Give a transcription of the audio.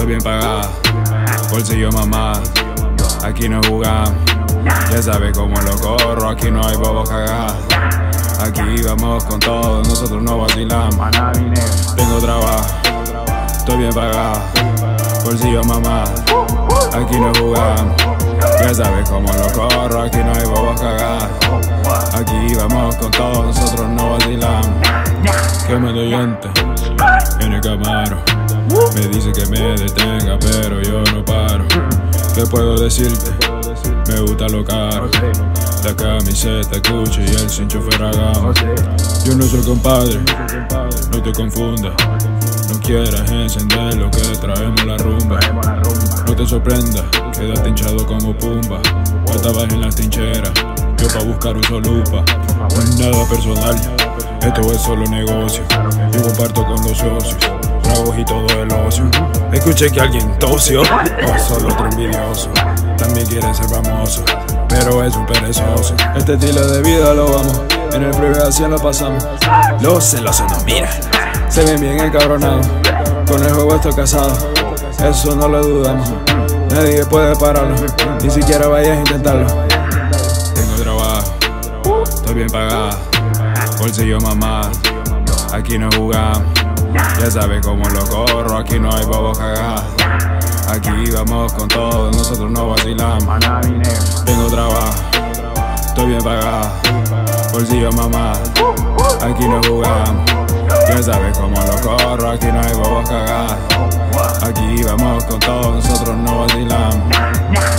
estoy bien pagada, bolsillo mamá, aquí no jugamos. Ya sabes cómo lo corro, aquí no hay bobos cagados. Aquí vamos con todo, nosotros no vacilamos. Tengo trabajo, estoy bien pagado, bolsillo mamá, aquí no jugamos. Ya sabes cómo lo corro, aquí no hay bobos cagados. Aquí vamos con todo, nosotros no vacilamos. Que me doy llanta en el Camaro, me dice que me detenga pero yo no paro. ¿Qué puedo decirte? Me gusta lo caro, la camiseta Gucci y el cincho Ferragamo. Yo no soy compadre, no te confundas. No quieras encender lo que traemos la rumba. No te sorprendas, quédate hinchado como Pumba. Ya estabas en las trincheras, yo pa' buscar uso lupa. No es nada personal, esto es solo negocio. Yo comparto con los socios, tragos y todo el ocio. Escuché que alguien tosió, o solo otro envidioso. También quiere ser famoso, pero es un perezoso. Este estilo de vida lo vamos, en el privación lo pasamos. Los celosos nos miran, se ven bien encabronados. Con el juego estoy casado, eso no lo dudamos. Nadie puede pararlo, ni siquiera vayas a intentarlo. Tengo trabajo, estoy bien pagado, bolsillo mamá, aquí no jugamos. Ya sabes cómo lo corro, aquí no hay bobos cagados. Aquí vamos con todo, nosotros no vacilamos. Tengo trabajo, estoy bien pagado, bolsillo mamá, aquí no jugamos. Ya sabes cómo lo corro, aquí no hay bobos cagados. Aquí vamos con todo, nosotros no vacilamos.